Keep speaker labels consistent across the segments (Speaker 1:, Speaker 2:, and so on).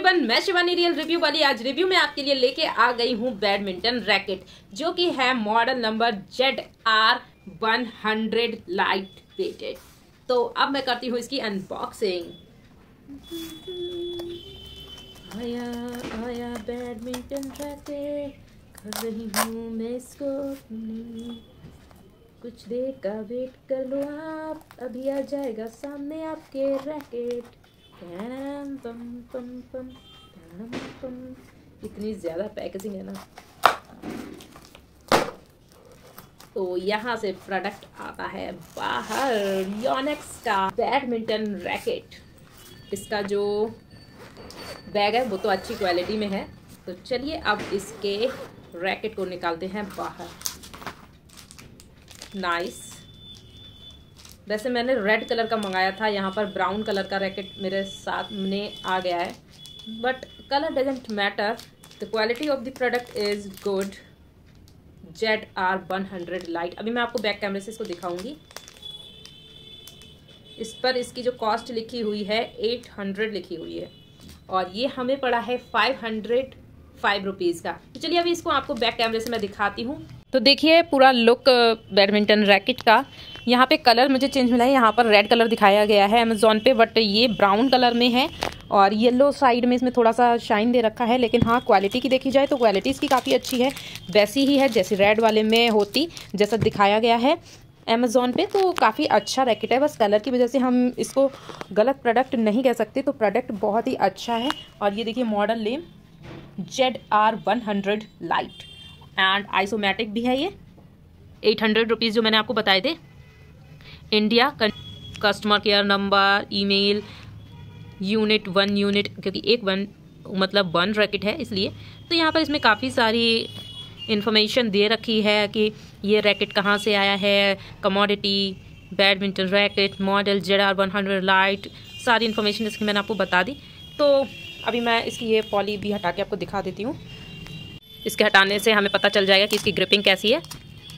Speaker 1: Everyone, मैं Shivani real review वाली आज रिव्यू में आपके लिए लेके आ गई हूँ बैडमिंटन रैकेट, जो कि है model number ZR100 light weighted. तो अब मैं करती हूँ इसकी अनबॉक्सिंग। आया आया बैडमिंटन रैकेट, कर रही हूँ मैं इसको। कुछ देर का वेट कर लो आप, अभी आ जाएगा सामने आपके रैकेट। पम पम पम पम। इतनी ज्यादा पैकेजिंग है ना। तो यहाँ से प्रोडक्ट आता है बाहर, योनेक्स का बैडमिंटन रैकेट। इसका जो बैग है वो तो अच्छी क्वालिटी में है। तो चलिए अब इसके रैकेट को निकालते हैं बाहर। नाइस। वैसे मैंने रेड कलर का मंगाया था, यहाँ पर ब्राउन कलर का रैकेट मेरे सामने आ गया है, but colour doesn't matter. The quality of the product is good. ZR100 light. अभी मैं आपको बैक कैमरे से इसको दिखाऊंगी। इस पर इसकी जो कॉस्ट लिखी हुई है 800 लिखी हुई है, और ये हमें पड़ा है 505 रुपीज़ का। तो चलिए अभी इसको आपको बैक कैमरे से मैं दिखाती हूँ। तो देखिए पूरा लुक बैडमिंटन रैकेट का। यहाँ पे कलर मुझे चेंज मिला है, यहाँ पर रेड कलर दिखाया गया है अमेज़ॉन पे, बट ये ब्राउन कलर में है और येलो साइड में इसमें थोड़ा सा शाइन दे रखा है। लेकिन हाँ, क्वालिटी की देखी जाए तो क्वालिटी इसकी काफ़ी अच्छी है, वैसी ही है जैसी रेड वाले में होती, जैसा दिखाया गया है अमेज़ॉन पे। तो काफ़ी अच्छा रैकेट है, बस कलर की वजह से हम इसको गलत प्रोडक्ट नहीं कह सकते। तो प्रोडक्ट बहुत ही अच्छा है। और ये देखिए model name ZR100 light and isometric भी है। ये 800 रुपीज़ जो मैंने आपको बताए थे। India customer care number, email, unit 1 unit, क्योंकि एक 1 मतलब 1 रैकेट है इसलिए। तो यहाँ पर इसमें काफ़ी सारी इन्फॉर्मेशन दे रखी है कि ये रैकेट कहाँ से आया है, commodity, badminton racket, model ZR100 light, सारी इन्फॉर्मेशन इसकी मैंने आपको बता दी। तो अभी मैं इसकी ये पॉली भी हटा के आपको दिखा देती हूँ। इसके हटाने से हमें पता चल जाएगा कि इसकी ग्रिपिंग कैसी है।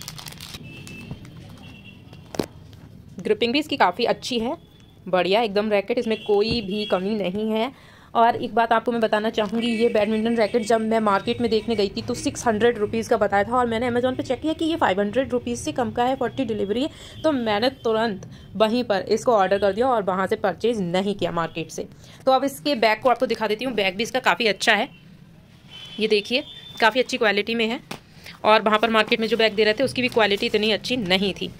Speaker 1: ग्रिपिंग भी इसकी काफ़ी अच्छी है, बढ़िया एकदम रैकेट, इसमें कोई भी कमी नहीं है। और एक बात आपको मैं बताना चाहूँगी, ये बैडमिंटन रैकेट जब मैं मार्केट में देखने गई थी तो 600 रुपीज़ का बताया था, और मैंने अमेज़ॉन पे चेक किया कि ये 500 रुपीज़ से कम का है, 40 डिलीवरी है। तो मैंने तुरंत वहीं पर इसको ऑर्डर कर दिया और वहाँ से परचेज़ नहीं किया मार्केट से। तो अब इसके बैग को आपको दिखा देती हूँ। बैग भी इसका काफ़ी अच्छा है, ये देखिए काफ़ी अच्छी क्वालिटी में है। और वहाँ पर मार्केट में जो बैग दे रहे थे उसकी भी क्वालिटी इतनी अच्छी नहीं थी।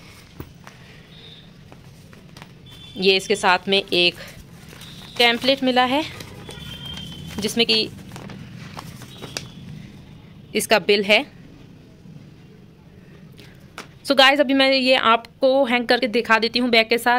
Speaker 1: ये इसके साथ में एक टेम्पलेट मिला है जिसमें कि इसका बिल है। सो गाइस, अभी मैं ये आपको हैंग करके दिखा देती हूँ बैग के साथ।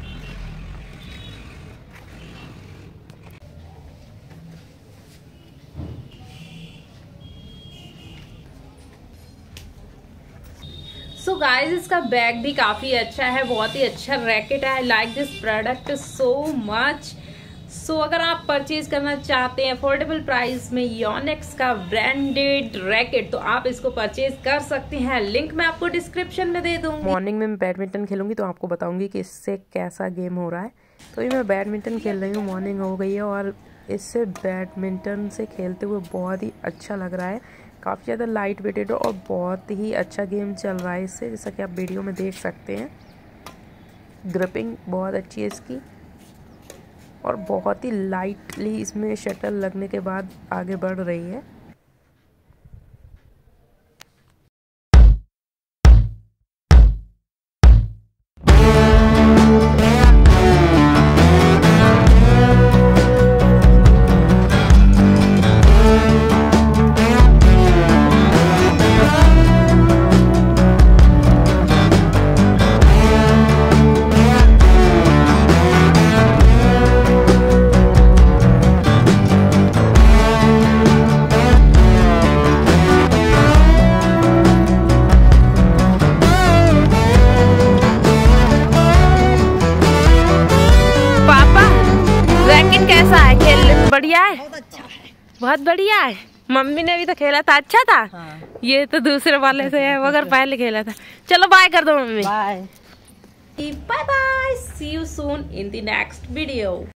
Speaker 1: सो गाइज, इसका बैग भी काफ़ी अच्छा है, बहुत ही अच्छा रैकेट है। I like this product so much. So अगर आप परचेज करना चाहते हैं अफोर्डेबल प्राइस में योनेक्स का ब्रांडेड रैकेट, तो आप इसको परचेज कर सकते हैं। लिंक मैं आपको डिस्क्रिप्शन में दे दूंगी। मॉर्निंग में मैं बैडमिंटन खेलूंगी तो आपको बताऊंगी कि इससे कैसा गेम हो रहा है। तो ये मैं बैडमिंटन खेल रही हूँ, मॉर्निंग हो गई है और इससे बैडमिंटन से खेलते हुए बहुत ही अच्छा लग रहा है। काफ़ी ज़्यादा लाइट वेटेड और बहुत ही अच्छा गेम चल रहा है इससे, जैसा कि आप वीडियो में देख सकते हैं। ग्रिपिंग बहुत अच्छी है इसकी और बहुत ही लाइटली इसमें शटल लगने के बाद आगे बढ़ रही है। कैसा है? खेल बढ़िया है, बहुत अच्छा है, बहुत बढ़िया है। मम्मी ने भी तो खेला था, अच्छा था। हाँ। ये तो दूसरे वाले से है, मगर पहले खेला था। चलो बाय कर दो मम्मी। Bye bye, see you soon in the next video.